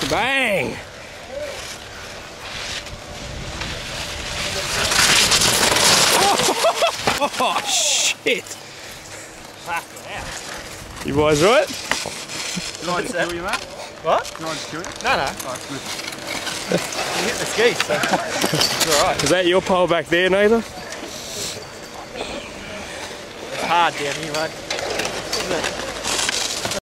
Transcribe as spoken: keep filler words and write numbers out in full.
Bang! Oh, oh shit! You boys right? Can I just kill you, Matt? What? Can I just kill you? No, no. Oh, good. You hit the skis, so it's alright. Is that your pole back there, Nathan? It's hard down here, mate. Isn't it?